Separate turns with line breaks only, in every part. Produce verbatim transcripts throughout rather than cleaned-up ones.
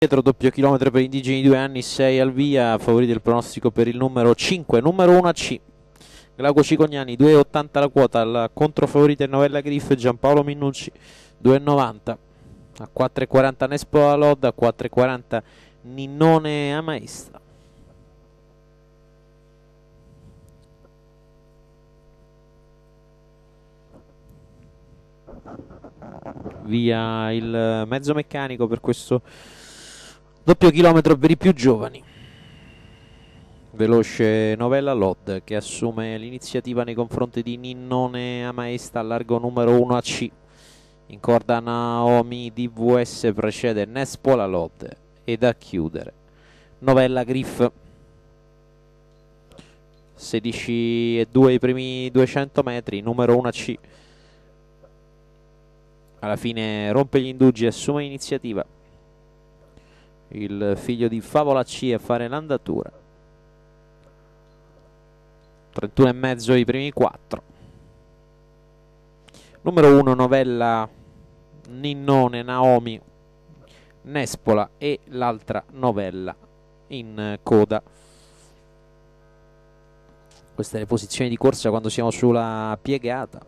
Dietro doppio chilometro per indigeni, due anni, sei al via, favorito il pronostico per il numero cinque, numero uno A C. Glauco Cicognani, due e ottanta la quota, la controfavorita è Novella Griff, Giampaolo Minnucci, due e novanta. A quattro e quaranta Nespo Alod, a quattro e quaranta Ninnone Amaesta. Via il mezzo meccanico per questo doppio chilometro per i più giovani. Veloce Novella Lod che assume l'iniziativa nei confronti di Ninnone Amaesta al largo numero uno A C. In corda Naomi D V S, precede Nespola Lod ed a chiudere Novella Griff. sedici e due i primi duecento metri, numero uno A C. Alla fine rompe gli indugi e assume l'iniziativa il figlio di Favola C a fare l'andatura. trentuno e mezzo i primi quattro. Numero uno Novella Ninnone Naomi Nespola e l'altra Novella in coda. Queste le posizioni di corsa quando siamo sulla piegata.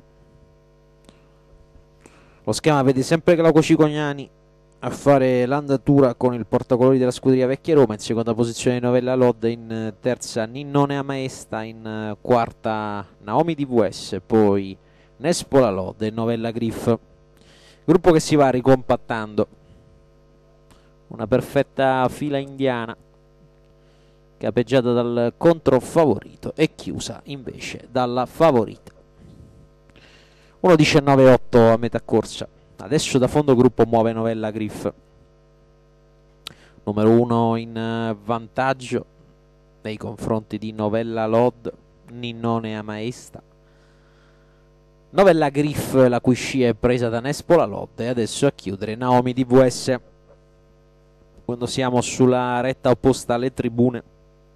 Lo schema vede sempre Glauco Cicognani a fare l'andatura con il portacolori della scuderia Vecchia Roma, in seconda posizione Novella Lod, in terza Ninnone Amaesta, in quarta Naomi D V S, poi Nespola Lod e Novella Griff. Gruppo che si va ricompattando, una perfetta fila indiana capeggiata dal controfavorito e chiusa invece dalla favorita. uno diciannove otto a metà corsa. Adesso da fondo gruppo muove Novella Griff. Numero uno in vantaggio nei confronti di Novella Lod, Ninnone Amaesta. Novella Griff, la cui scia è presa da Nespola Lod, e adesso a chiudere Naomi D V S. Quando siamo sulla retta opposta alle tribune,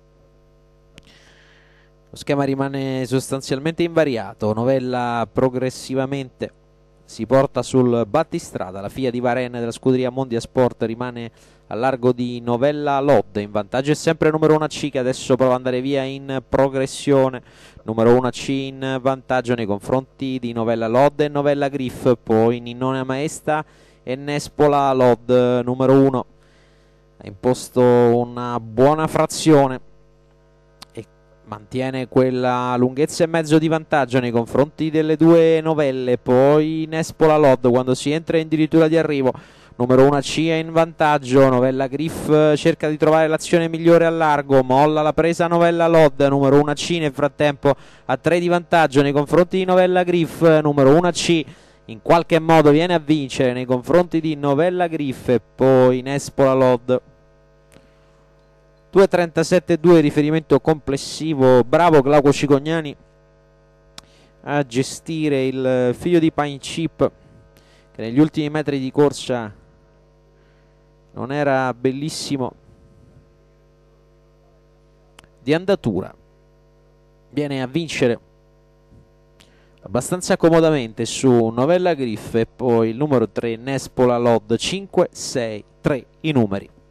lo schema rimane sostanzialmente invariato. Novella progressivamente si porta sul battistrada, la FIA di Varenne della scuderia Mondia Sport rimane a largo di Novella Lod, in vantaggio è sempre numero uno A C che adesso prova ad andare via in progressione. Numero uno A C in vantaggio nei confronti di Novella Lod e Novella Griff, poi Ninnone Amaesta e Nespola Lod. Numero uno ha imposto una buona frazione, mantiene quella lunghezza e mezzo di vantaggio nei confronti delle due novelle, poi Nespola Lod quando si entra in dirittura di arrivo. Numero uno A C è in vantaggio, Novella Griff cerca di trovare l'azione migliore al largo, molla la presa Novella Lod. Numero uno A C nel frattempo a tre di vantaggio nei confronti di Novella Griff. Numero uno A C in qualche modo viene a vincere nei confronti di Novella Griff e poi Nespola Lod. due e trentasette due riferimento complessivo. Bravo Glauco Cicognani a gestire il figlio di Pine Chip, che negli ultimi metri di corsa non era bellissimo di andatura. Viene a vincere abbastanza comodamente su Novella Griff e poi il numero tre Nespola Lod. Cinque sei tre i numeri.